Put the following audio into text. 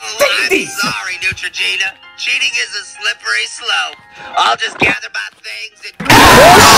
I'm these! sorry, Neutrogena. Cheating is a slippery slope. I'll just gather my things and...